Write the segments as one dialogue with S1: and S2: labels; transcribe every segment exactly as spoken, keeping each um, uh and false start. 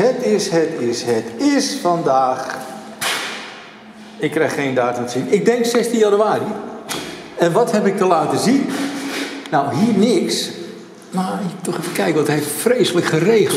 S1: Het is, het is, het is vandaag. Ik krijg geen datum te zien. Ik denk zestien januari. En wat heb ik te laten zien? Nou, hier niks. Maar ik toch even kijken, want hij heeft vreselijk geregeld.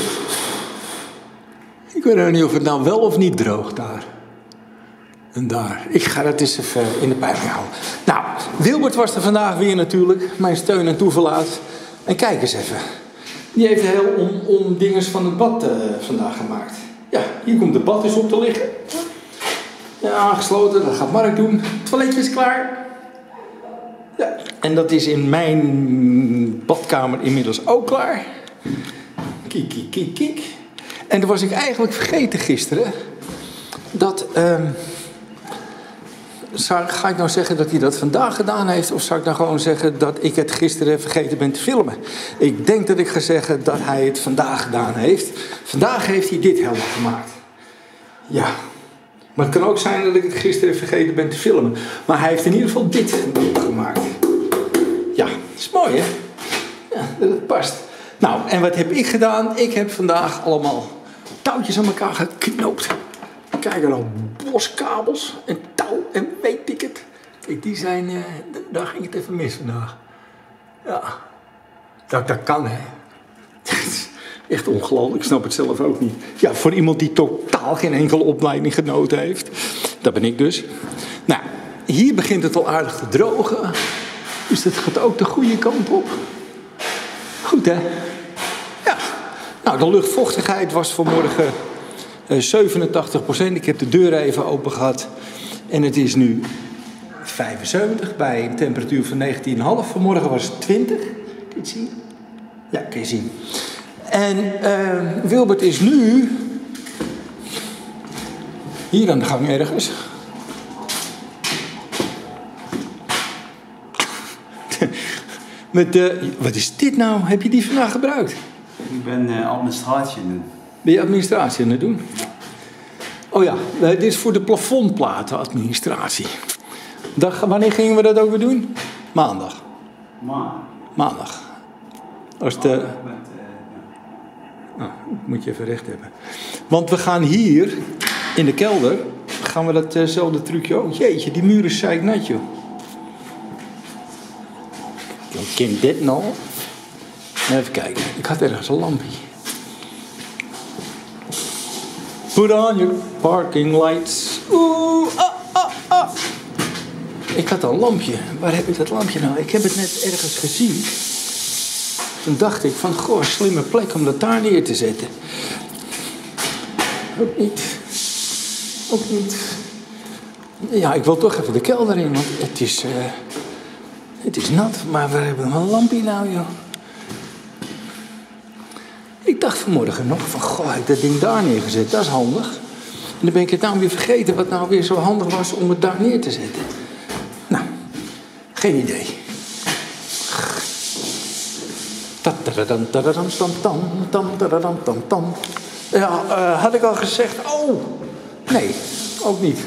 S1: Ik weet nog niet of het nou wel of niet droogt daar. En daar. Ik ga dat eens even in de pijp houden. Nou, Wilbert was er vandaag weer natuurlijk. Mijn steun en toeverlaat. En kijk eens even. Die heeft heel om, om dinges van het bad uh, vandaag gemaakt. Ja, hier komt de bad eens op te liggen. Ja, aangesloten. Dat gaat Mark doen. Het toiletje is klaar. Ja, en dat is in mijn badkamer inmiddels ook klaar. Kijk, kijk, kijk, kijk. En toen was ik eigenlijk vergeten gisteren. Dat... Uh, Zou, ga ik nou zeggen dat hij dat vandaag gedaan heeft? Of zou ik nou gewoon zeggen dat ik het gisteren vergeten ben te filmen? Ik denk dat ik ga zeggen dat hij het vandaag gedaan heeft. Vandaag heeft hij dit helemaal gemaakt. Ja. Maar het kan ook zijn dat ik het gisteren vergeten ben te filmen. Maar hij heeft in ieder geval dit gemaakt. Ja, dat is mooi hè? Ja, dat het past. Nou, en wat heb ik gedaan? Ik heb vandaag allemaal touwtjes aan elkaar geknoopt. Kijk er al, boskabels en touw en weet ik het. Kijk, die zijn, uh, daar ging het even mis vandaag. Ja, dat, dat kan hè. Echt ongelooflijk, ik snap het zelf ook niet. Ja, voor iemand die totaal geen enkele opleiding genoten heeft. Dat ben ik dus. Nou, hier begint het al aardig te drogen. Dus dat gaat ook de goede kant op. Goed hè. Ja, nou de luchtvochtigheid was vanmorgen... Uh, zevenentachtig procent. Ik heb de deur even open gehad. En het is nu vijfenzeventig bij een temperatuur van negentien komma vijf. Vanmorgen was het twintig. Kun je het zien? Ja, kun je zien. En uh, Wilbert is nu hier aan de gang ergens. Met de, wat is dit nou? Heb je die vandaag gebruikt?
S2: Ik ben uh, administratie aan het doen.
S1: Ben je administratie aan het doen? Oh ja, dit is voor de plafondplaten administratie. Dag, wanneer gingen we dat ook weer doen? Maandag.
S2: Maandag.
S1: Maandag. Als de... Oh, moet je even recht hebben. Want we gaan hier, in de kelder, gaan we datzelfde trucje ook. Jeetje, die muur is zeiknat joh. Ken dit nou? Even kijken, ik had ergens een lampje. Put on your parking lights. Oeh, ah, ah, ah. Ik had een lampje. Waar heb ik dat lampje nou? Ik heb het net ergens gezien. Toen dacht ik van, goh, slimme plek om dat daar neer te zetten. Ook niet. Ook niet. Ja, ik wil toch even de kelder in, want het is, uh, het is nat. Maar waar hebben we een lampje nou, joh? Ik dacht vanmorgen nog van, goh, ik heb dat ding daar neergezet, dat is handig. En dan ben ik het nou weer vergeten wat nou weer zo handig was om het daar neer te zetten. Nou, geen idee. Ja, uh, had ik al gezegd, oh, nee, ook niet.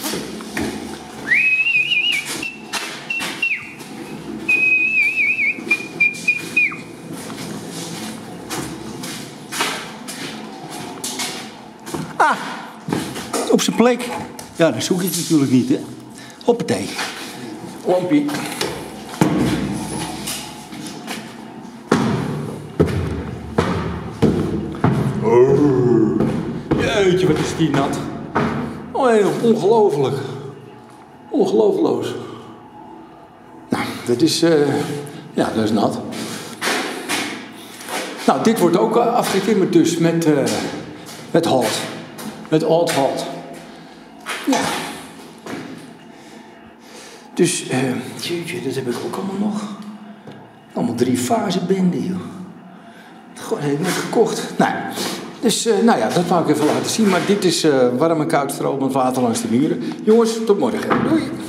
S1: Ah, op zijn plek. Ja, dan zoek ik het natuurlijk niet, hè. Hoppatee. Lampie. Oh. Jeetje, wat is die nat. Oh, heel ongelooflijk. Ongelooflijk. Nou, dat is, uh, ja, dat is nat. Nou, dit wordt ook afgetimmerd dus met, uh, met hout. Met oud hout. Ja. Dus, uh, jeetje, dat heb ik ook allemaal nog. Allemaal drie fase benden, joh. Goh, dat heb ik net gekocht. Nou, dus, uh, nou ja, dat wou ik even laten zien. Maar dit is uh, warm en koud stromend water langs de muren. Jongens, tot morgen. Doei.